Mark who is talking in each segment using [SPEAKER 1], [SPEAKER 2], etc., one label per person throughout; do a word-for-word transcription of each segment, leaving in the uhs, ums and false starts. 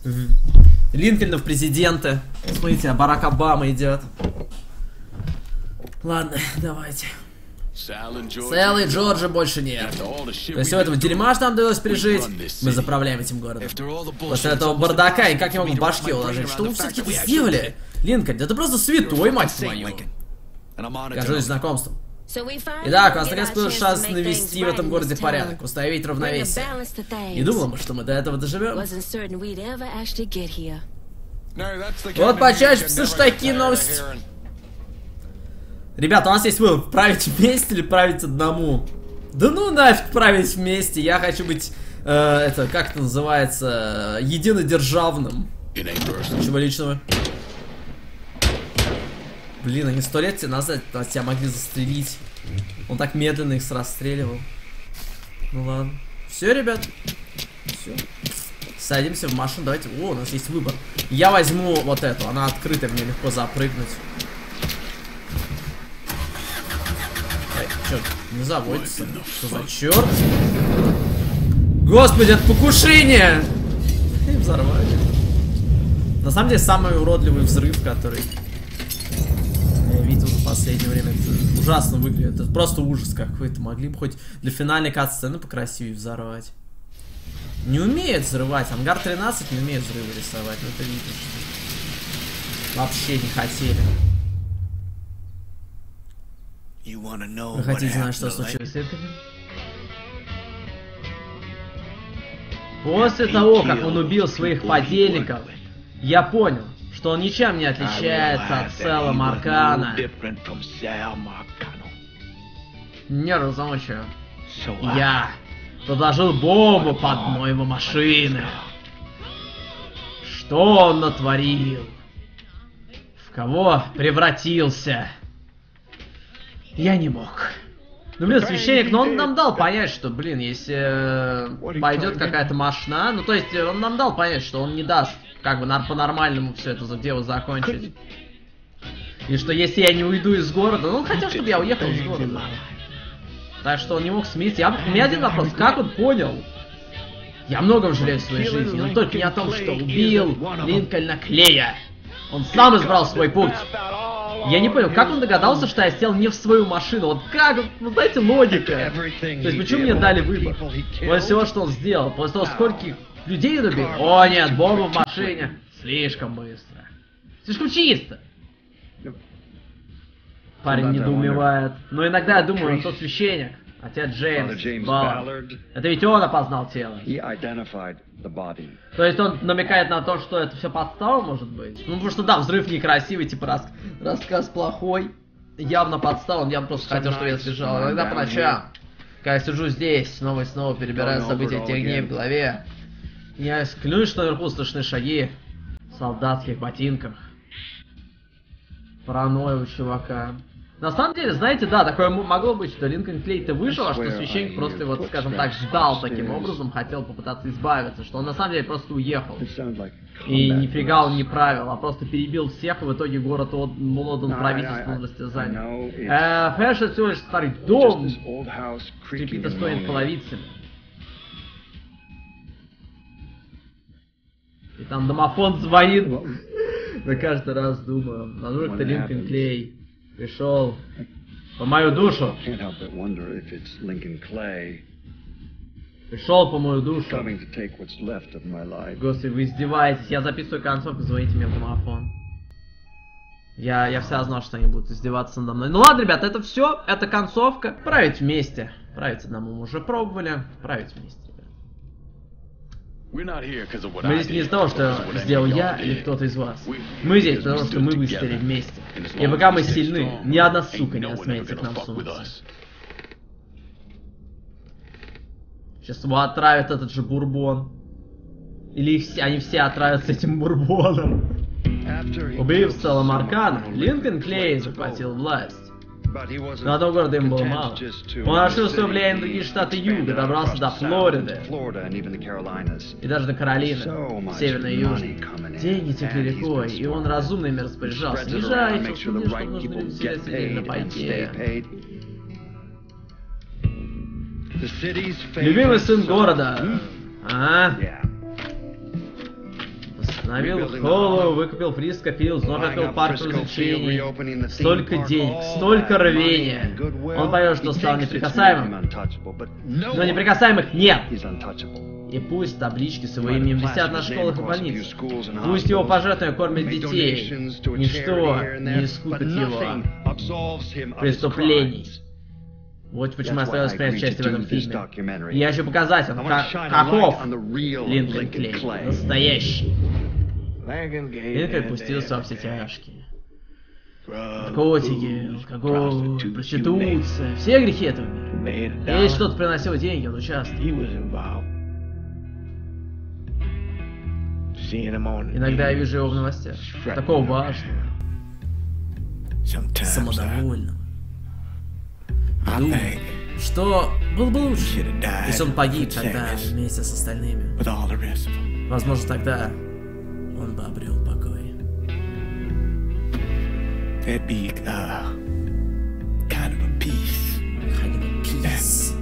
[SPEAKER 1] Линкольна в президенты. Смотрите, а Барак Обама идет. Ладно, давайте. Сэл и Джорджа больше нет. После всего этого дерьма, что нам довелось пережить, мы заправляем этим городом. После этого бардака, и как я могу в башке уложить? Что вы все-таки сделали? Линкольн, да ты просто святой, мать твою. Кажусь знакомством. Итак, у нас наконец был шанс навести в этом городе порядок, установить равновесие. Не думал, что мы до этого доживем. Вот почаще слышу такие новости. Ребята, у нас есть выбор, править вместе или править одному. Да ну нафиг править вместе, я хочу быть, э, это, как это называется, единодержавным. Ничего личного. Блин, они сто лет назад тебя могли застрелить. Он так медленно их расстреливал. Ну ладно. Все, ребят. Все. Садимся в машину. Давайте. О, у нас есть выбор. Я возьму вот эту. Она открытая, мне легко запрыгнуть. Эй, черт, не заводится. Что за черт? Господи, это покушение! И взорвали. На самом деле, самый уродливый взрыв, который я видел за последнее время. Это ужасно выглядит. Это просто ужас какой-то. Могли бы хоть для финальной кат-сцены покрасивее взорвать. Не умеет взрывать. Ангар тринадцать не умеет взрывы рисовать. Ну это видно, что вообще не хотели. Вы хотите знать, что случилось с Линкольном? После того, как он убил своих подельников, я понял, что он ничем не отличается от Сэла Маркана. Не разумею. Я подложил бомбу под дно его машины. Что он натворил? В кого превратился? Я не мог. Ну, блин, священник, но он нам дал понять, что, блин, если э, пойдет какая-то машина, ну, то есть, он нам дал понять, что он не даст, как бы, по-нормальному все это дело закончить. И что, если я не уйду из города, ну, он хотел, чтобы я уехал из города. Так что он не мог смириться. Я, у меня один вопрос, как он понял? Я многом жалею в своей жизни, но только не о том, что убил Линкольна Клея. Он сам избрал свой путь. Я не понял, как он догадался, что я сел не в свою машину? Вот как, ну знаете, логика. То есть почему мне дали выбор? После всего, что он сделал, после того, скольких людей он убил. О нет, бомба в машине. Слишком быстро. Слишком чисто. Парень недоумевает. Но иногда я думаю, он тот священник. Отец Джеймс Баллард. Это ведь он опознал тело. То есть он намекает на то, что это все подстава, может быть? Ну, потому что да, взрыв некрасивый, типа рас... рассказ плохой. Явно подстава, он явно просто хотел, чтобы я сбежал. Иногда по ночам, когда я сижу здесь, снова и снова перебираю события тех дней в голове, я клянусь, что наверху слышны шаги в солдатских ботинках. Паранойя у чувака. На самом деле, знаете, да, такое могло быть, что Линкольн Клей-то выжил, а что священник просто, вот, скажем так, ждал таким образом, хотел попытаться избавиться, что он на самом деле просто уехал. И нифига он не правил, а просто перебил всех, и в итоге город отдан правительству на состязание. Э, Фэш — это всего лишь старый дом, какие-то стоит половицами. И там домофон звонит. Я каждый раз думаю, а вдруг это Линкольн Клей пришел по мою душу. Пришел по мою душу. Господи, вы издеваетесь. Я записываю концовку, звоните мне в домофон. Я, я всегда знал, что они будут издеваться надо мной. Ну ладно, ребята, это все. Это концовка. Править вместе. Править одному мы уже пробовали. Править вместе. Мы здесь не из-за того, что сделал я или кто-то из вас. Мы здесь потому, что мы выстояли вместе. И пока мы сильны, ни одна сука не осмеется к нам сунуться. Сейчас его отравят этот же бурбон. Или все, они все отравятся этим бурбоном. Убив Сэла Маркана, Линкольн Клей захватил власть. Но одного города им было мало. Он расширил свое влияние на другие штаты Юга, добрался до Флориды. И даже до Каролины, Северной и Южной. Деньги текли рекой, и он разумно ими распоряжался. Не жайте, что нужно люди все сидели на пайке. Любимый сын города. А? Восстановил Холлоу, выкупил Фриско Филд, вновь открыл парк развлечений. Столько денег, столько рвения. Он понял, что стал неприкасаемым. Но неприкасаемых нет. И пусть таблички с его именем висят на школах и больницах. Пусть его пожертвования кормят детей. Ничто не искупит его преступлений. Вот почему я стараюсь принять участие в этом фильме. И я хочу показать вам, как, каков Линкольн Клей. Настоящий. Линкольн пустился во все тяжкие. Наркотики, алкоголь, проституция, все грехи этого мира. Если что-то приносило деньги, он участвовал. Иногда я вижу его в новостях. Такого важного. Самодовольного. Думаю, что было бы лучше, если он погиб тогда вместе с остальными. Возможно, тогда он бы обрел покой.
[SPEAKER 2] That'd be uh, kind of a peace.
[SPEAKER 1] Kind of a peace.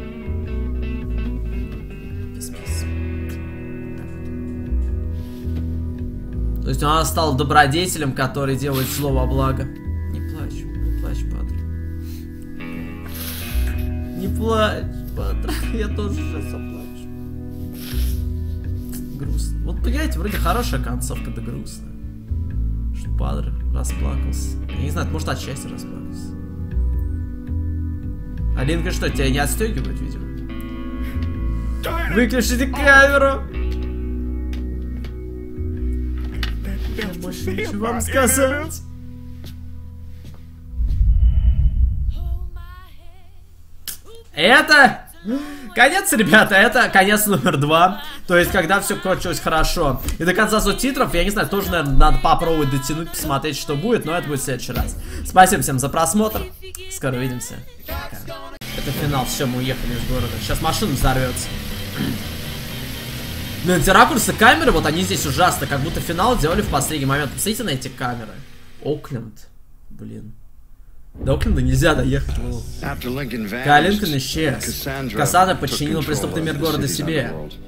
[SPEAKER 1] То есть он стал добродетелем, который делает зло во благо. Не плачь, не плачь, Падре. Не плачь, Падре. Я тоже сейчас заплачу. Грустно. Вот, понимаете, вроде хорошая концовка, да грустная. Что Падре расплакался. Я не знаю, может, от счастья расплакался. А Линкольн что, тебя не отстегивают, видимо? Выключите камеру! Я больше ничего вам сказать. Это конец, ребята, это конец номер два. То есть, когда все кончилось хорошо. И до конца субтитров, я не знаю, тоже, наверное, надо попробовать дотянуть, посмотреть, что будет. Но это будет в следующий раз. Спасибо всем за просмотр. Скоро увидимся. Пока. Это финал, все, мы уехали из города. Сейчас машина взорвется. Блин, эти ракурсы камеры, вот они здесь ужасно. Как будто финал делали в последний момент. Посмотрите на эти камеры. Окленд. Блин. До Окленда нельзя доехать. Когда Линкольн исчез, Кассандра подчинила преступный мир города себе.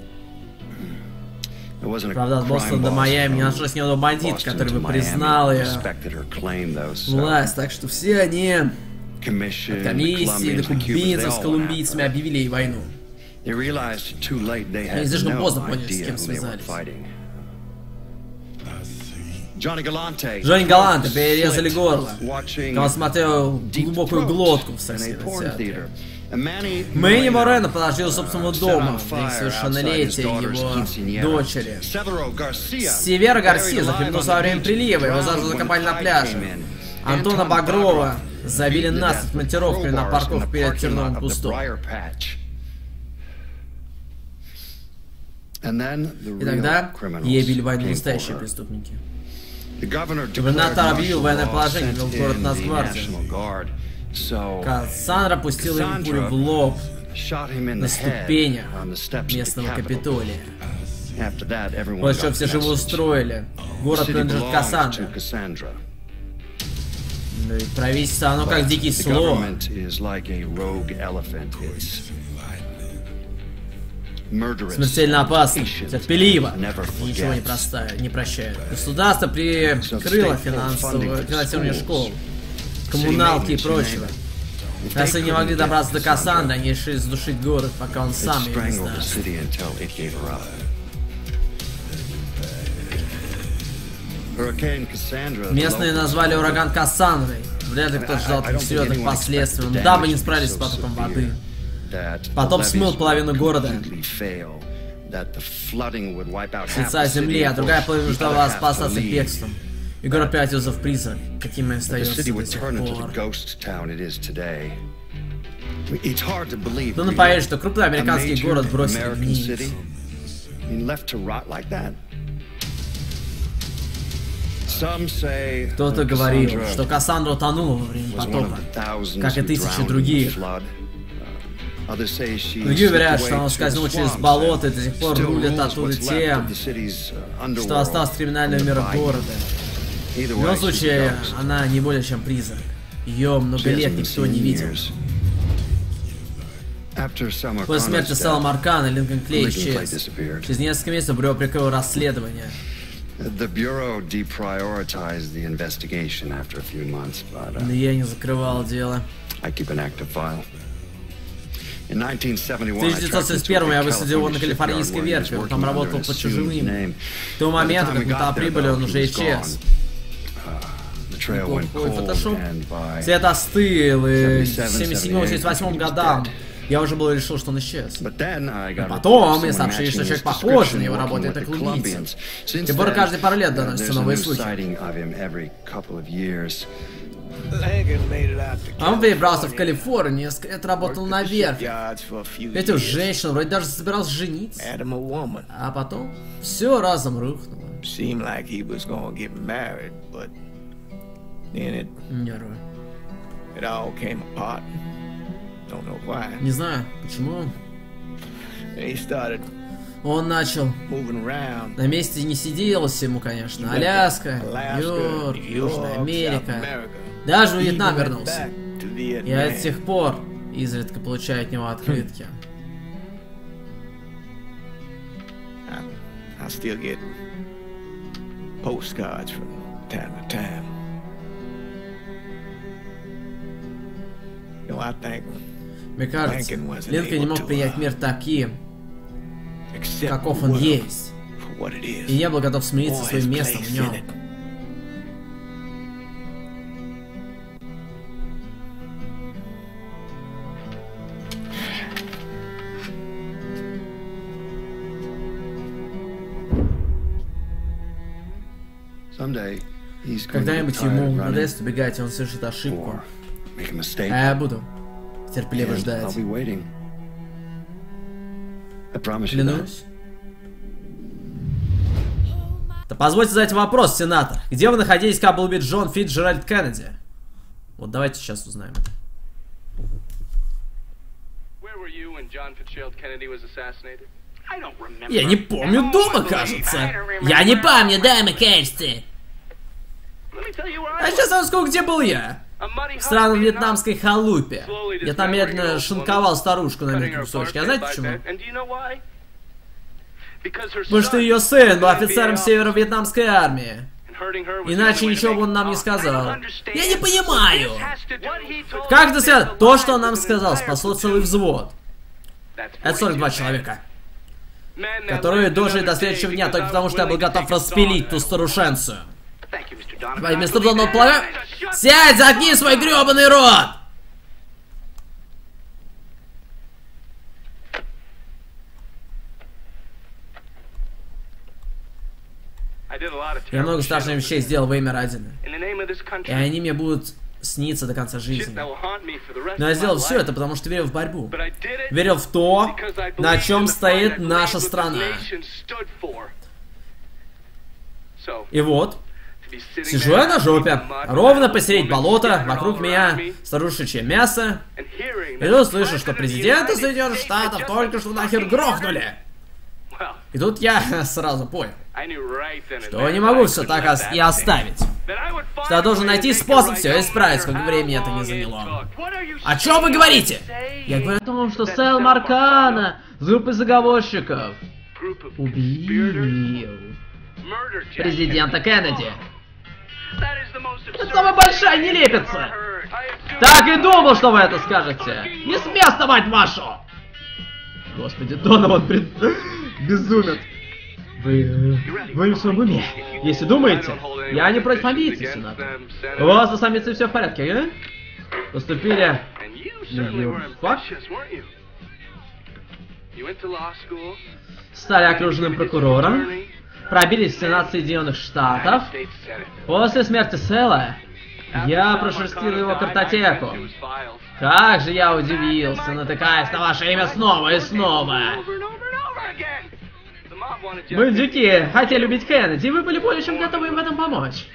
[SPEAKER 1] Правда, от Бостона до Майами не нашлось ни одного бандита, который бы признал ее власть. Так что все они от комиссии до кубинцев с колумбийцами объявили ей войну. Они слишком поздно поняли, с кем связались. Джонни Галанте перерезали горло, когда он смотрел глубокую глотку в соседнем театре. Мэнни Морено положил собственного дома в день совершеннолетия его дочери. Севера Гарсия захлебнулся во время прилива, его заживо закопали на пляже. Антона Багрова забили насмерть монтировками на парковке перед Терновым кустом. И тогда ей били войну настоящие преступники. Губернатор объявил военное положение, ввел в город Нацгвардию. Кассандра пустила ему пулю в лоб на ступенях местного Капитолия. После чего все живо устроили. Город принадлежит Кассандре. Ну и правительство, оно как дикий слон. Смертельно опасно, терпеливо, ничего не, простая, не прощает. Государство прикрыло финансовое финансирование школ, коммуналки и прочего. Раз они не могли добраться до Кассандры, они решили задушить город, пока он сам ее не сдаст. Местные назвали ураган Кассандрой. Вряд ли кто-то ждал таких серьезных последствий, но дабы не справились с потоком воды. Потоп смыл половину города с лица земли, а другая половина ждала спасаться бегством. И город превратился в призрак, каким и остается до сих пор. Трудно поверить, что крупный американский город бросили вниз. Кто-то говорил, что Кассандра утонула во время потопа, как и тысячи других. Другие уверяют, что она скользнула через болото и до сих пор рулит оттуда тем, что осталось от криминального мира города. В любом случае, она не более чем призрак. Ее много лет никто не видел. После смерти Сэла Маркана Линкольн Клей исчез. Через несколько месяцев Бюро прикрыло расследование.
[SPEAKER 3] The Bureau deprioritized the investigation after a few months, but uh,
[SPEAKER 1] Но я не закрывал дело.
[SPEAKER 3] I keep an active file. In
[SPEAKER 1] В тысяча девятьсот семьдесят первом я высадил его на калифорнийской верфи, он там работал под чужим именем. К тому моменту, как мы туда прибыли, он уже исчез. Неплохой фотошоп. Цвет остыл, и в семьдесят седьмом — семьдесят восьмом годам я уже был решил, что он исчез. А потом мне сообщили, что человек похож на него, работает оклубийцем. Тем более каждые пару лет доносятся новые слухи. А он перебрался в Калифорнию, скорее работал на верфи. Эту женщину вроде даже собирался жениться. А потом все разом рухнуло. Нервы. Не знаю, почему. Он начал. На месте не сиделось ему, конечно. Аляска, Нью-Йорк, Южная Америка. Даже в Вьетнам вернулся. Я до сих пор изредка получаю от него открытки. Мне кажется, Линкольн не мог принять мир таким, каков он есть, и не был готов смириться со своим местом в нем. Когда-нибудь ему надоест убегать, и он совершит ошибку. А я буду терпеливо ждать. Клянусь. Да позвольте задать вопрос, сенатор. Где вы находились, когда был убит Джон Фитджеральд Кеннеди? Вот давайте сейчас узнаем это. Я не помню дома, кажется. Я не помню дома, кажется. А сейчас я расскажу, где был я. В странном вьетнамской халупе. Я там медленно шинковал старушку на мелкие кусочки. А знаете почему? Потому что ее сын был офицером северо-вьетнамской армии. Иначе ничего бы он нам не сказал. Я не понимаю. Как это связано? То, что он нам сказал, спасло целый взвод. Это сорок два человека, которые дожили до следующего дня только потому, что я был готов распилить ту старушенцию. Вместо того, полагаю... Сядь, заткни свой гребаный рот! Я много страшных вещей сделал во имя Родины. И они мне будут сниться до конца жизни. Но я сделал все это, потому что верил в борьбу. Верил в то, на чем стоит наша страна. И вот, сижу я на жопе, ровно посередине болота, вокруг меня старушечье мясо. И тут слышу, что президента Соединенных Штатов только что нахер грохнули. И тут я сразу понял, что не могу все так и оставить. Что я должен найти способ все исправить, сколько времени это не заняло. О чем вы говорите? Я говорю о том, что Сэл Маркана с группой заговорщиков убил президента Кеннеди. Это самая большая нелепица. Так и думал, что вы это скажете. Не с места, мать вашу! Господи, Донован, пред... безумец. Вы... Вы в своем уме. Если думаете, я не против амбиций, сенатор. У вас с амбицией все в порядке, а? Поступили... Фак? Стали окруженным прокурором. Пробились в Сенат Соединенных Штатов. После смерти Сэла я прошерстил его картотеку. Как же я удивился, натыкаясь на ваше имя снова и снова. Бандюки хотели убить Кеннеди, и вы были более чем готовы им в этом помочь.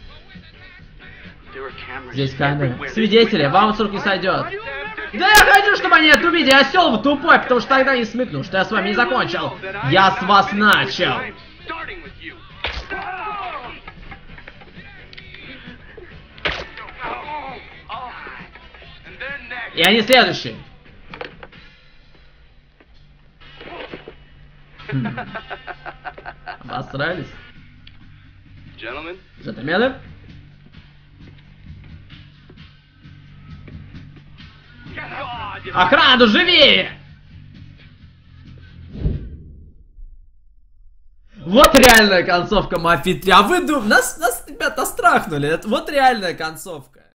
[SPEAKER 1] Здесь камеры. Свидетели, вам с рук не сойдет. Да я хочу, чтобы они это увидели, осел вы тупой, потому что тогда не смекну, что я с вами не закончил. Я с вас начал. И они следующие. Хм. Обосрались.
[SPEAKER 4] Gentlemen.
[SPEAKER 1] Джентльмены. Охрану, живи! Вот реальная концовка Мафии три. А вы думаете, нас, нас, ребята, страхнули. Это вот реальная концовка.